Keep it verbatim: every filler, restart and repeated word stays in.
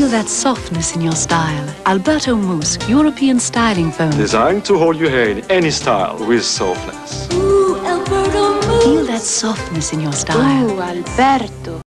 Feel that softness in your style. Alberto Mousse European styling foam. Designed to hold your hair in any style with softness. Ooh, Alberto Mousse. Feel that softness in your style. Ooh, Alberto.